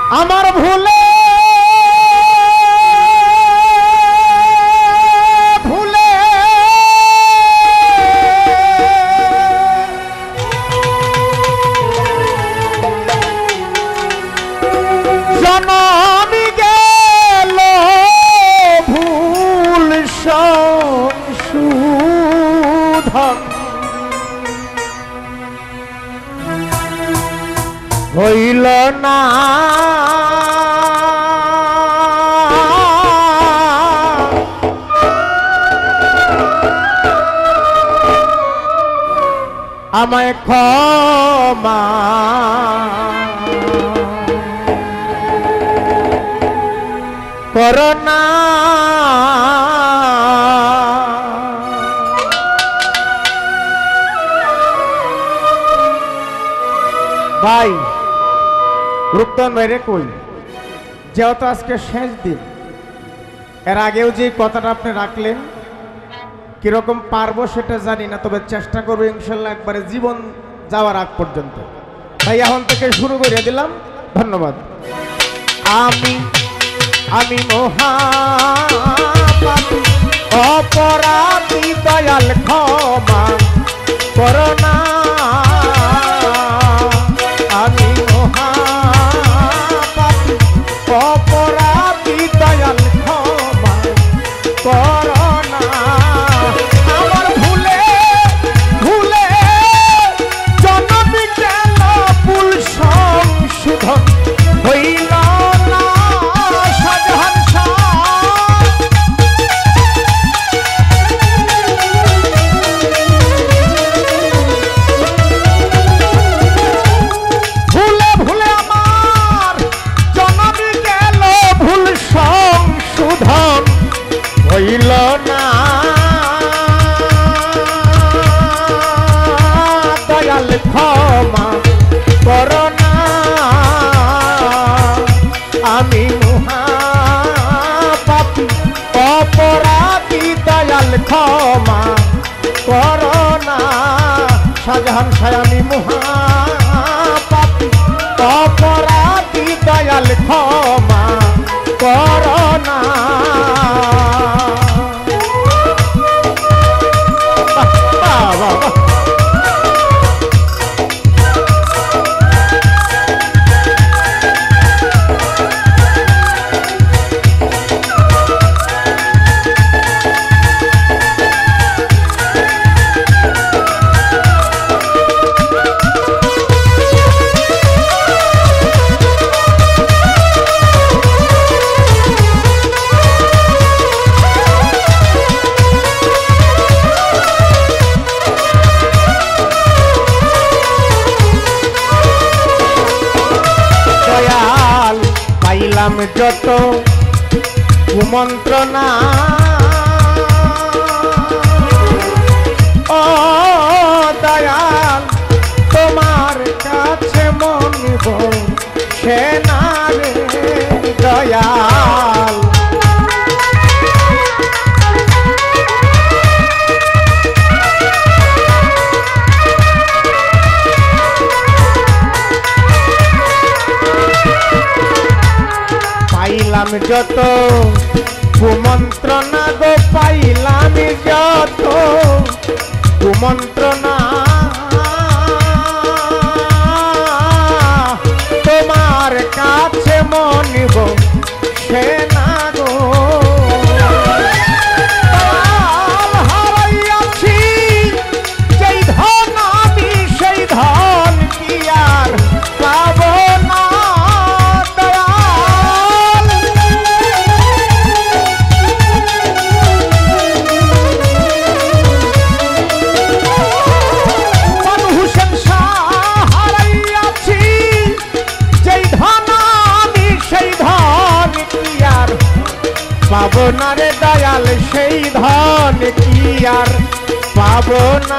আমার ভুলে ভুলে জনমি গেল ভুল সংশোধন হইল না আমায় ক্ষমা করো না ভাই রূপতন ভাইরে কই যেহেতু আজকে শেষ দিন এর আগেও যে কথাটা আপনি রাখলেন কিরকম পারবো সেটা জানি না, তবে চেষ্টা করবো ইনশাল্লাহ একবারে জীবন যাওয়ার আগ পর্যন্ত। ভাই এখন থেকে শুরু করে দিলাম, ধন্যবাদ। আমি আমি মহাপাপী অপরাধী দয়াল ক্ষমা করো না। আমি মহাপাপী অপরাধী দয়াল ক্ষমা করো না। আমার ভুলে ভুলে জনমি গেল ভুল সংশোধন হইল না। শাহজাহান ভুলে ভুলে আমার জনমি গেল ভুল সংশোধন হইল না। দয়াল ক্ষমা করো না। আমি মহাপাপী অপরাধী দয়াল ক্ষমা করো না। শাহজাহান শাহ আমি মহাপাপী অপরাধী দয়াল ক্ষমা করো না। পাইলাম যত কুমন্ত্রণা ও দয়াল তোমার কাছে মনিব সে না রে দয়াল। পাইলাম যত কুমন্ত্রণা গো পাইলাম যত কুমন্ত্রণা তোমার কাছে মনিব সে না গো। হারাইয়াছি যেই ধন আমি সেই ধন কি আর পাব না। পাবো না রে দয়াল সেই ধন কি আর পাবো না।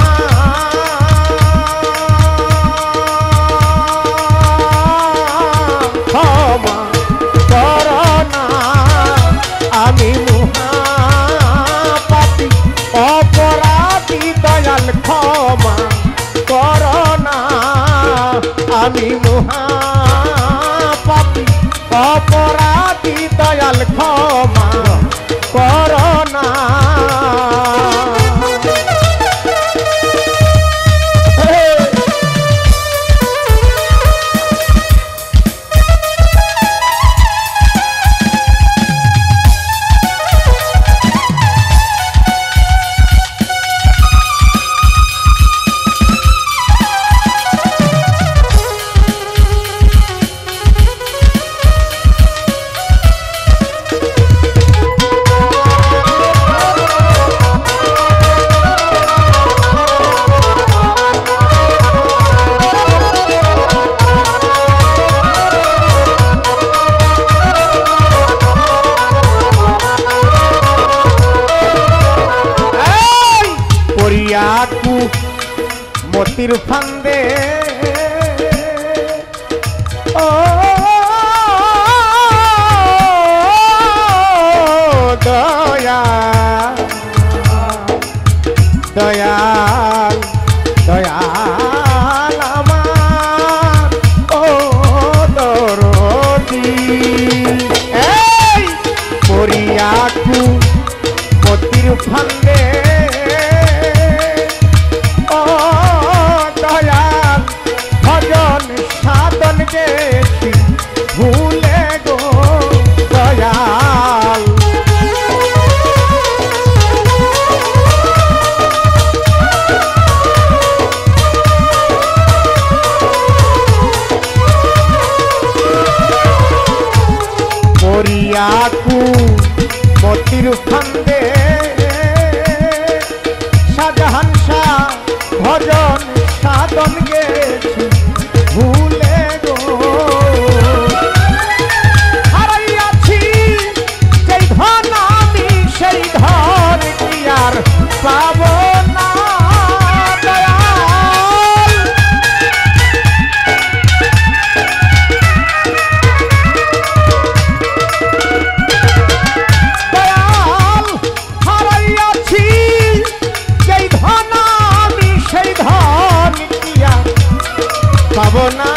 ক্ষমা করো না। আমি মহাপাপী অপরাধী দয়াল ক্ষমা করো না। আমি মহাপাপী ফান্দে ও দয়া দয়াল দয়াল আমার ও দরদি এই মরিয়াকু মতির ফান্দে ও দয়াল ভজন সাধন গেছি ভুলে গো দয়াল মরিয়াকু মতির ফান্দে শাহজাহান শাহ ভজন সাধন গেছি ভুলে গো হারাইয়াছি যেই ধন আমি সেই ধন কি আর পাব না দয়াল দয়াল হারাইয়াছি যেই ধন আমি সেই ধন কি আর পাব না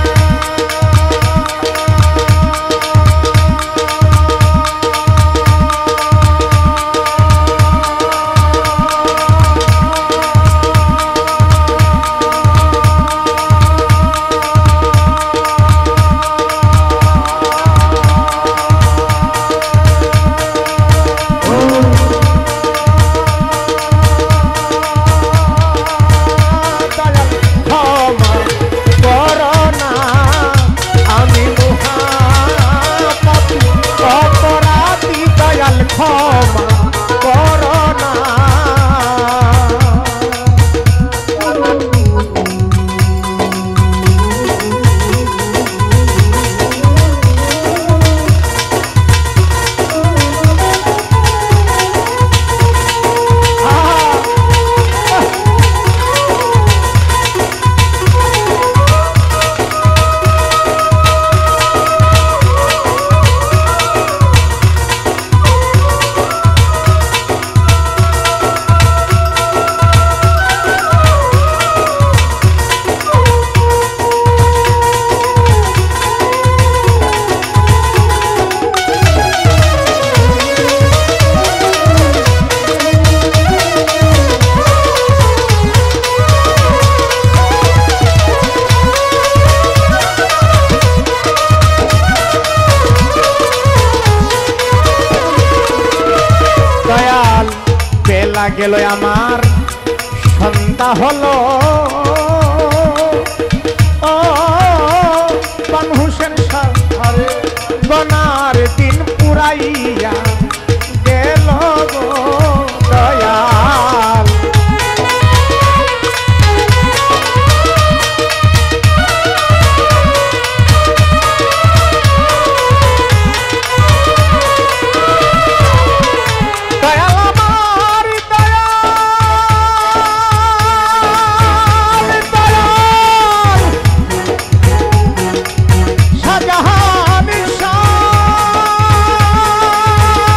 বেলা গেল আমার সন্ধ্যা হলো ও বান হোসেন সারে গনার দিন পুরাইয়া গেল গো দয়াল শাহজাহান শাহ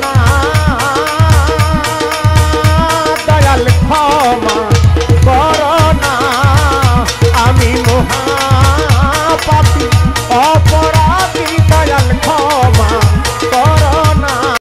না